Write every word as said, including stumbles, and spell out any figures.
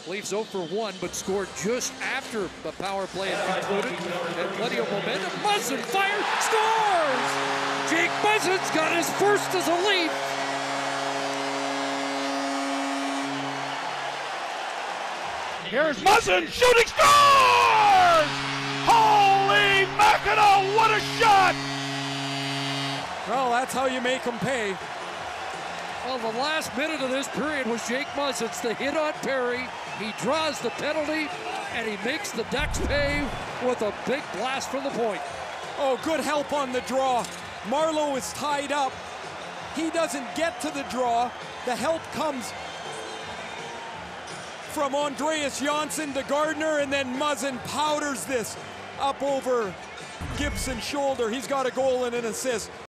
Leafs zero for one, but scored just after the power play had concluded. Had plenty of momentum. Muzzin fires, scores! Jake Muzzin's got his first as a Leaf. Here's Muzzin, shooting, scores! Holy mackerel, what a shot! Well, that's how you make them pay. Well, the last minute of this period was Jake Muzzin's. The hit on Perry. He draws the penalty, and he makes the Ducks pay with a big blast from the point. Oh, good help on the draw. Marleau is tied up. He doesn't get to the draw. The help comes from Andreas Janssen to Gardner, and then Muzzin powders this up over Gibson's shoulder. He's got a goal and an assist.